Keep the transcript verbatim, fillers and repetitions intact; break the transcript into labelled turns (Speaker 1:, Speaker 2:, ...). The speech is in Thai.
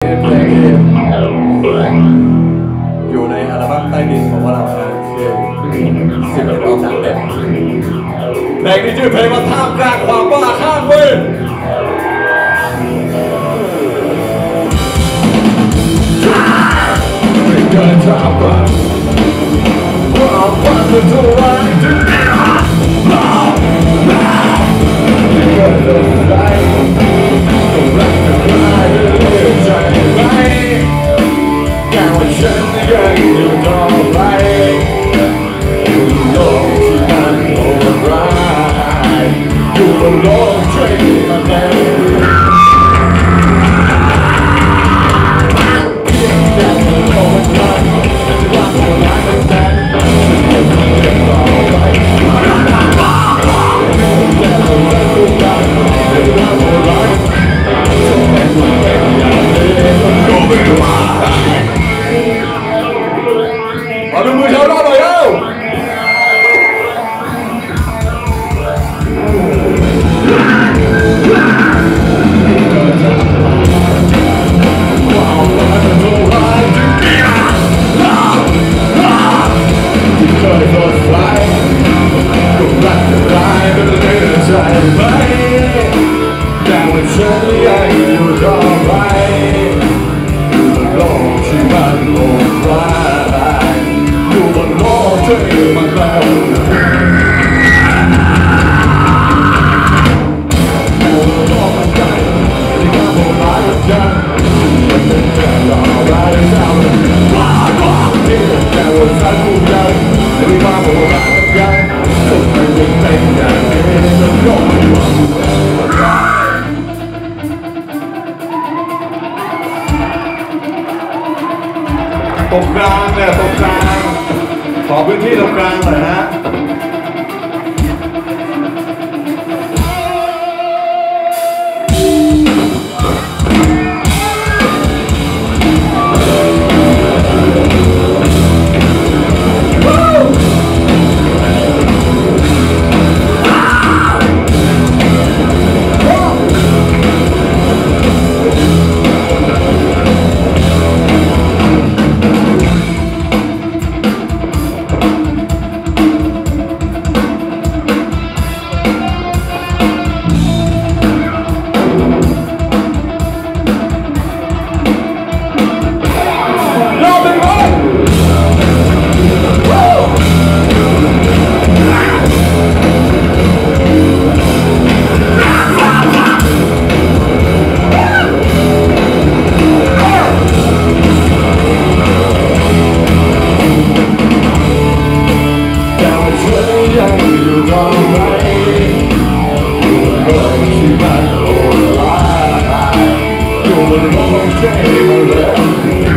Speaker 1: เพลงที่อยู่ในอัลบั้มใต้ดินของพวกเรานะชื่อสิบเอ็ดรอบสามเต็มเพลงที่ชื่อเพลงว่าท่ามกลางความบ้าข้างเว้ยไม่เกินท่ามกลางความฝันมันเท่าไรจะไม่รักไม่เกินตัวใจต้องรักจะร้ายจะเลือกใจไหมแค่ว่าฉันยังอยู่ต่อไปอยู่บนโลกที่มันโหดร้ายอยู่บนโลกที่มันเลวเอาดูมือเท้าหน้าหน่อยเอ้าฉันยังอยู่ต่อไปอยู่บนโลกที่มันโหดร้ายอยู่บนโลกที่มันเลวอยู่บนโลกมันใหญ่ที่มันโหดร้ายกันมันเป็นแค่ดาวร้ายดาวว้าวว้าวนี่แค่วันสั้นผู้ใหญ่ที่มันโหดร้ายกันจนไม่เป็นเป็นอย่างนี้มันก็ไม่หวังตรงกลางเนี่ยตรงกลางขอพื้นที่ตรงกลางหน่อยฮะอยู่บนโลกที่มันเลว